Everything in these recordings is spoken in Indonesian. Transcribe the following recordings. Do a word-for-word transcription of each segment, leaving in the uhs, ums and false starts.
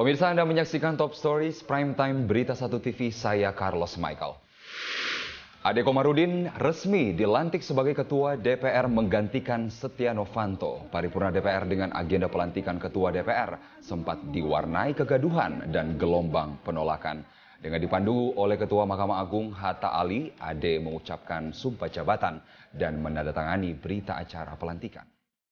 Pemirsa, Anda menyaksikan Top Stories Prime Time Berita Satu T V, saya Carlos Michael. Ade Komarudin resmi dilantik sebagai Ketua D P R menggantikan Setia Novanto. Paripurna D P R dengan agenda pelantikan Ketua D P R sempat diwarnai kegaduhan dan gelombang penolakan. Dengan dipandu oleh Ketua Mahkamah Agung Hatta Ali, Ade mengucapkan sumpah jabatan dan menandatangani berita acara pelantikan.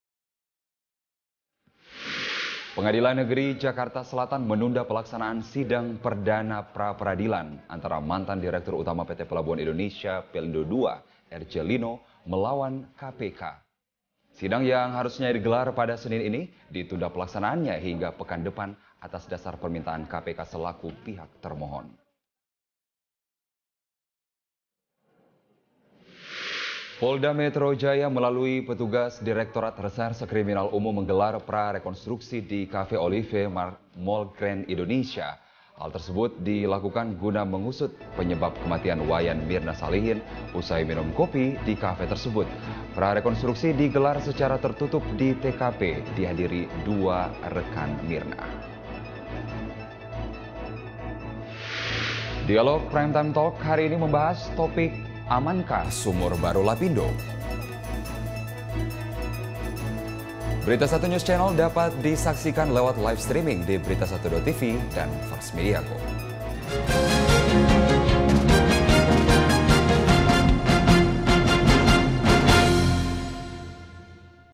Pengadilan Negeri Jakarta Selatan menunda pelaksanaan sidang perdana pra-peradilan antara mantan Direktur Utama P T Pelabuhan Indonesia Pelindo dua, R J Lino, melawan K P K. Sidang yang harusnya digelar pada Senin ini ditunda pelaksanaannya hingga pekan depan atas dasar permintaan K P K selaku pihak termohon. Polda Metro Jaya melalui petugas Direktorat Reserse Kriminal Umum menggelar pra-rekonstruksi di Cafe Olive Mall Grand Indonesia. Hal tersebut dilakukan guna mengusut penyebab kematian Wayan Mirna Salihin usai minum kopi di kafe tersebut. Pra-rekonstruksi digelar secara tertutup di T K P, dihadiri dua rekan Mirna. Dialog Primetime Talk hari ini membahas topik amankah sumur baru Lapindo? Berita Satu News Channel dapat disaksikan lewat live streaming di berita satu dot T V dan First Media Group.